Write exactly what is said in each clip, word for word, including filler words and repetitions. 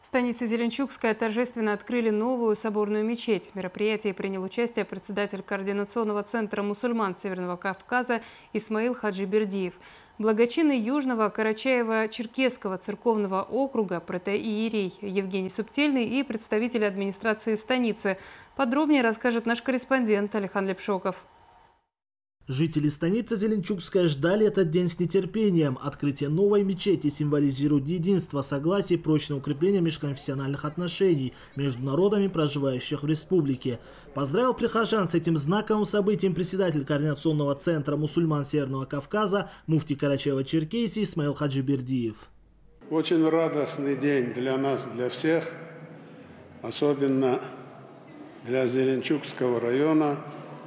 станице Зеленчукская торжественно открыли новую соборную мечеть. В мероприятии принял участие председатель Координационного центра мусульман Северного Кавказа Исмаил Хаджибердиев. Благочинный Южного Карачаево-Черкесского церковного округа протоиерей Евгений Субтельный и представители администрации станицы. Подробнее расскажет наш корреспондент Алихан Лепшоков. Жители станицы Зеленчукская ждали этот день с нетерпением. Открытие новой мечети символизирует единство, согласие и прочное укрепление межконфессиональных отношений между народами, проживающих в республике. Поздравил прихожан с этим знаковым событием председатель Координационного центра мусульман Северного Кавказа муфти Карачаево-Черкесии Исмаил Хаджибердиев. Очень радостный день для нас, для всех, особенно для Зеленчукского района.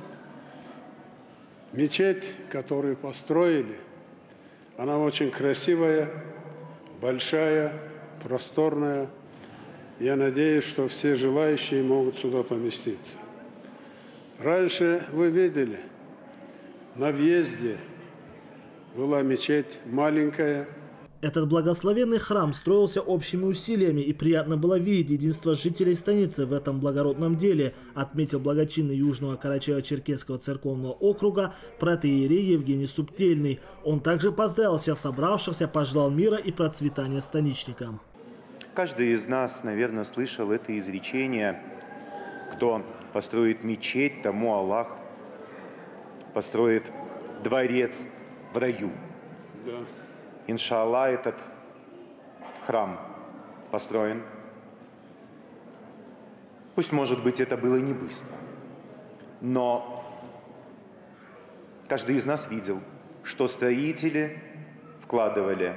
Мечеть, которую построили, она очень красивая, большая, просторная. Я надеюсь, что все желающие могут сюда поместиться. Раньше вы видели, на въезде была мечеть маленькая. Этот благословенный храм строился общими усилиями, и приятно было видеть единство жителей станицы в этом благородном деле, отметил благочинный Южного Карачаево-Черкесского церковного округа протоиерей Евгений Субтельный. Он также поздравил всех собравшихся, пожелал мира и процветания станичникам. Каждый из нас, наверное, слышал это изречение: кто построит мечеть, тому Аллах построит дворец в раю. Да. Иншаллах, этот храм построен. Пусть, может быть, это было не быстро, но каждый из нас видел, что строители вкладывали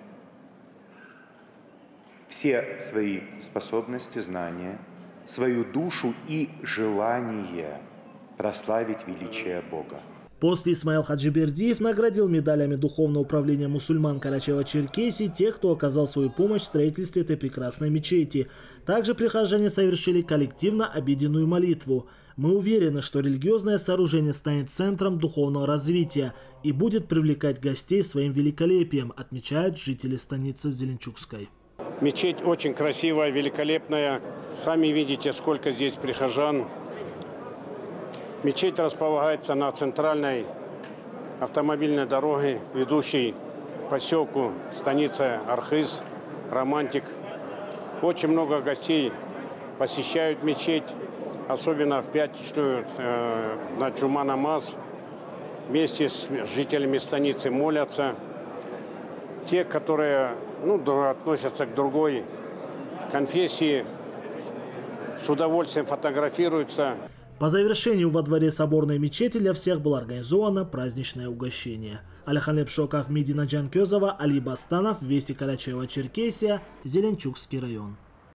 все свои способности, знания, свою душу и желание прославить величие Бога. После Исмаил Хаджибердиев наградил медалями Духовного управления мусульман Карачаево-Черкесии тех, кто оказал свою помощь в строительстве этой прекрасной мечети. Также прихожане совершили коллективно обеденную молитву. Мы уверены, что религиозное сооружение станет центром духовного развития и будет привлекать гостей своим великолепием, отмечают жители станицы Зеленчукской. Мечеть очень красивая, великолепная. Сами видите, сколько здесь прихожан. Мечеть располагается на центральной автомобильной дороге, ведущей к поселку станица Архыз, Романтик. Очень много гостей посещают мечеть, особенно в пятничную э, на Джума намаз. Вместе с жителями станицы молятся. Те, которые ну, относятся к другой конфессии, с удовольствием фотографируются. По завершению во дворе соборной мечети для всех было организовано праздничное угощение. Алихан Лепшоков, Медина Джанкезова, Али Бастанов, Вести Карачаево-Черкесия, Зеленчукский район.